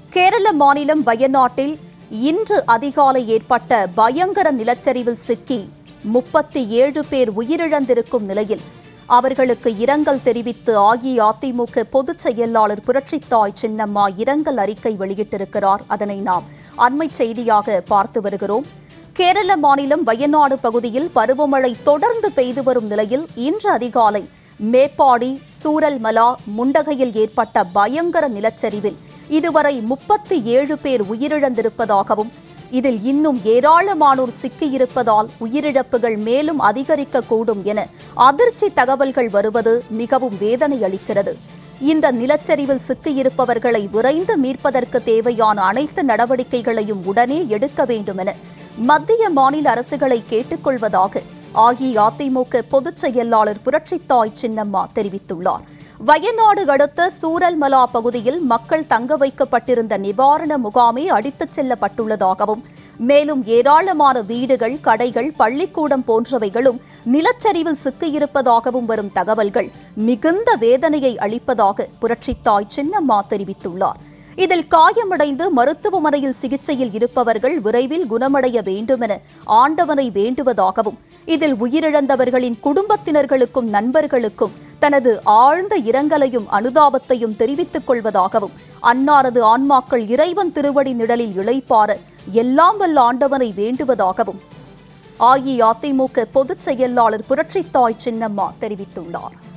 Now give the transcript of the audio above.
கேரள மாநிலம் வயநாட்டில் இன்று அதிகாலை ஏற்பட்ட பயங்கர நிலச்சரிவில் சிக்கி 37 பேர் உயிரிழந்திருக்கும் நிலையில் அவர்களுக்கு இரங்கல் தெரிவித்து அஇஅதிமுக பொதுச் செயலாளர் புரட்சித்தாய் சின்னம்மா இரங்கல் அறிக்கை வெளியிட்டிருக்கிறார். அதனை நாம் அண்மை செய்தியாக பார்த்து வருகிறோம். கேரள மாநிலம் வயநாடு பகுதியில் பருவமழை தொடர்ந்து பெய்து வரும் நிலையில் இன்று அதிகாலை மேப்பாடி, சூரல்மலா, முண்டகையில் ஏற்பட்ட பயங்கர நிலச்சரிவில் இதுவரை 37 பேர் உயிரிழந்திருப்பதாகவும் இதில் இன்னும் ஏராளமானோர் சிக்கியிருப்பதால் உயிரிழப்புகள் மேலும் அதிகரிக்கக்கூடும் என அதிர்ச்சி தகவல்கள் வருவது மிகவும் வேதனை அளிக்கிறது. இந்த நிலச்சரிவில் சிக்கியிருப்பவர்களை விரைந்து மீட்பதற்கு தேவையான அனைத்து நடவடிக்கைகளையும் உடனே எடுக்க வேண்டும் என மத்திய மாநில அரசுகளை கேட்டுக்கொள்வதாக அஇஅதிமுக பொதுச் செயலாளர் புரட்சித்தாய் சின்னம்மா தெரிவித்துள்ளார். வயநாடு அடுத்த சூரல்மலா பகுதியில் மக்கள் தங்க வைக்கப்பட்டிருந்த நிவாரண முகாமே அடித்துச் செல்லப்பட்டுள்ளதாகவும் மேலும் ஏராளமான வீடுகள், கடைகள், பள்ளிக்கூடம் போன்றவைகளும் நிலச்சரிவில் சிக்கியிருப்பதாகவும் வரும் தகவல்கள் மிகுந்த வேதனையை அளிப்பதாக புரட்சித்தாய் சின்னம்மா தெரிவித்துள்ளார். இதில் காயமடைந்து மருத்துவமனையில் சிகிச்சையில் இருப்பவர்கள் விரைவில் குணமடைய வேண்டுமென ஆண்டவனை வேண்டுவதாகவும் இதில் உயிரிழந்தவர்களின் குடும்பத்தினர்களுக்கும் நண்பர்களுக்கும் தனது ஆழ்ந்த இரங்கலையும் அனுதாபத்தையும் தெரிவித்துக் கொள்வதாகவும் அன்னாரது ஆன்மாக்கள் இறைவன் திருவடி நிழலில் இளைப்பாற எல்லாம் வல்ல ஆண்டவனை வேண்டுவதாகவும் அஇஅதிமுக பொதுச் செயலாளர் புரட்சித்தாய் சின்னம்மா தெரிவித்துள்ளார்.